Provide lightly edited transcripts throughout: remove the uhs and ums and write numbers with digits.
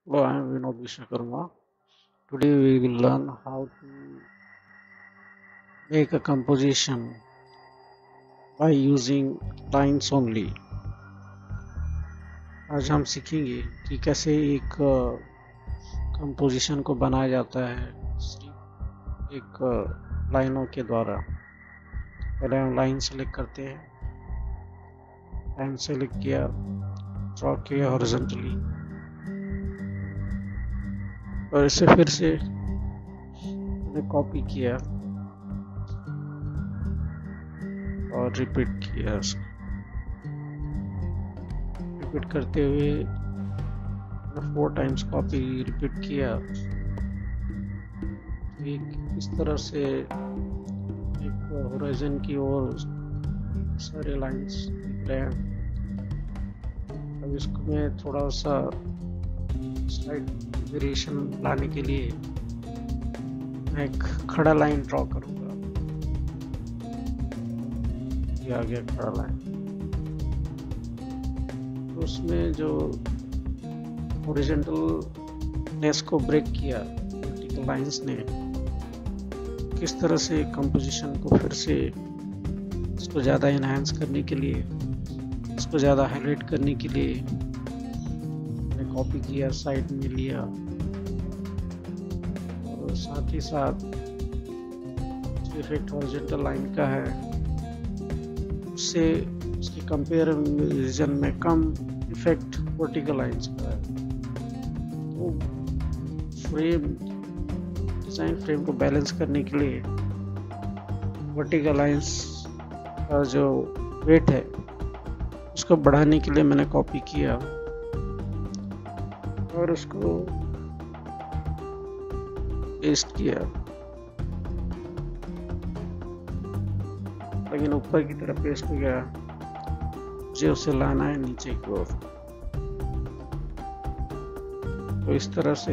Hello, I am Vinod Vishwakarma. Today we will learn how to make a composition by using lines only. आज हम सीखेंगे कि कैसे एक कंपोजिशन को बनाया जाता है सिर्फ एक लाइनों के द्वारा। पहले हम लाइन सेलेक्ट करते हैं। लाइन सेलेक्ट किया, ड्रॉ किया हॉरिजॉन्टली और इसे फिर से मैंने कॉपी किया और रिपीट किया। रिपीट करते हुए 4 टाइम्स कॉपी रिपीट किया। एक इस तरह से एक होराइजन की ओर सारे लाइंस दिख रहे हैं। अब इसको मैं थोड़ा सा स्लाइड वेरिएशन लाने के लिए मैं एक खड़ा लाइन ड्रॉ करूंगा। ये आ गया खड़ा लाइन। तो उसमें जो हॉरिजॉन्टलनेस को ब्रेक किया वर्टिकल लाइंस ने, किस तरह से कंपोजिशन को फिर से इसको ज़्यादा इनहांस करने के लिए, इसको ज़्यादा हाईलाइट करने के लिए मैंने कॉपी किया, साइड में लिया और साथ ही साथ जो इफेक्ट हॉरिजॉन्टल लाइन का है उससे उसके कंपेरिजन में कम इफेक्ट वर्टिकल लाइंस का है। तो डिजाइन फ्रेम को बैलेंस करने के लिए वर्टिकल लाइंस का जो वेट है उसको बढ़ाने के लिए मैंने कॉपी किया और उसको पेस्ट किया, लेकिन ऊपर की तरफ पेस्ट हो गया। मुझे उसे लाना है नीचे की ओर। तो इस तरह से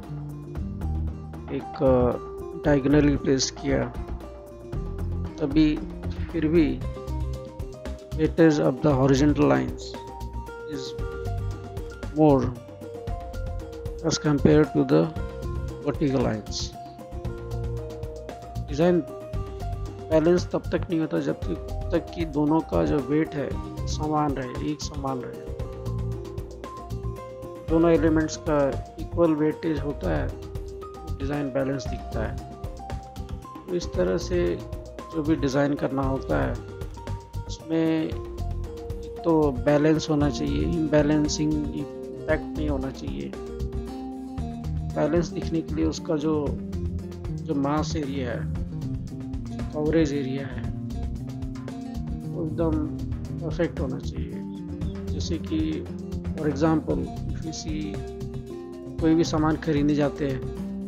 एक डायगोनली प्लेस किया, तभी फिर भी weightage of the horizontal lines is more as compare to the vertical lines. Design balance तब तक नहीं होता जब तक कि दोनों का जो वेट है समान रहे, एक समान रहे। दोनों एलिमेंट्स का इक्वल वेटेज होता है, डिज़ाइन बैलेंस दिखता है। तो इस तरह से जो भी डिज़ाइन करना होता है उसमें तो बैलेंस होना चाहिए, इम्बैलेंसिंग इम्पैक्ट नहीं होना चाहिए। बैलेंस दिखने के लिए उसका जो मास एरिया है, कवरेज एरिया है, वो एकदम परफेक्ट होना चाहिए। जैसे कि फॉर एग्जांपल किसी कोई भी सामान खरीदने जाते हैं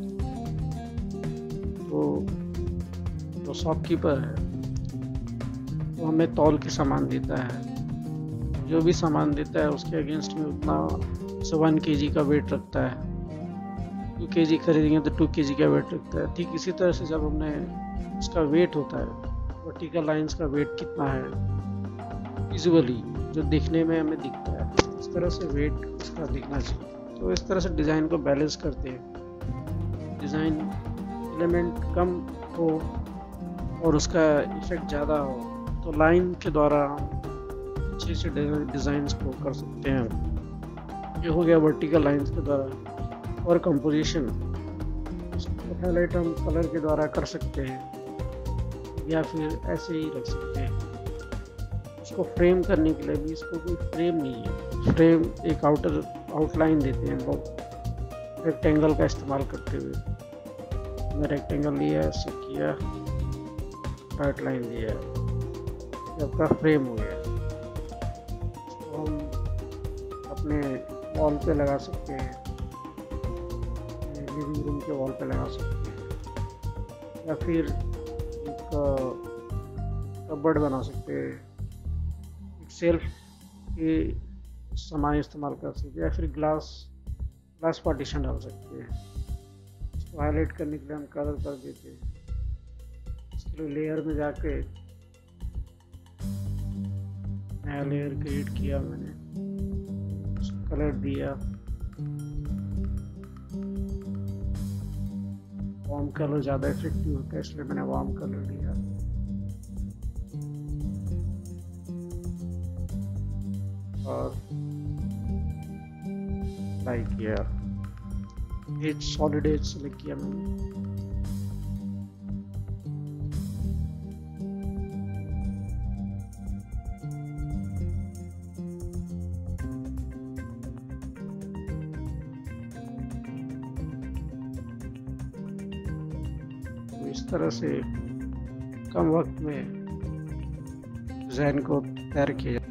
तो शॉपकीपर है वो हमें तौल के सामान देता है। जो भी सामान देता है उसके अगेंस्ट में उतना 1 kg का वेट रखता है। 2 kg खरीदेंगे तो 2 kg का वेट रखता है। ठीक इसी तरह से जब हमने इसका वेट होता है, वर्टिकल लाइंस का वेट कितना है विजुअली जो देखने में हमें दिखता है, इस तरह से वेट इसका दिखना चाहिए। तो इस तरह से डिज़ाइन को बैलेंस करते हैं। डिज़ाइन एलिमेंट कम हो और उसका इफेक्ट ज़्यादा हो तो लाइन के द्वारा अच्छे से डिज़ाइंस को कर सकते हैं। ये हो गया वर्टिकल लाइंस के द्वारा। और कंपोजिशन हाईलाइट हम कलर के द्वारा कर सकते हैं या फिर ऐसे ही रख सकते हैं। उसको फ्रेम करने के लिए भी इसको कोई फ्रेम नहीं है। फ्रेम एक आउटलाइन देते हैं लोग रेक्टेंगल का इस्तेमाल करते हुए। मैं रेक्टेंगल लिया, ऐसे किया, डार्क लाइन दिया, आपका फ्रेम हो गया। इसको हम अपने वॉल पे लगा सकते हैं, लिविंग रूम के वॉल पे लगा सकते हैं, या फिर एक कबर्ड बना सकते हैं, एक सेल्फ के सामान इस्तेमाल कर सकते हैं, या फिर ग्लास पार्टीशन डाल सकते हैं। इसको हाईलाइट करने के लिए हम कलर कर देते हैं। इसके लिए लेयर में जाके नया लेयर क्रिएट किया, मैंने कलर दिया, वार्म कलर ज़्यादा इफेक्टिव होता है, इसलिए मैंने वार्म कलर लिया। और अप्लाई किया, एज सॉलिड एज सेलेक्ट किया मैंने। तो इस तरह से कम वक्त में डिज़ाइन को तैयार किया।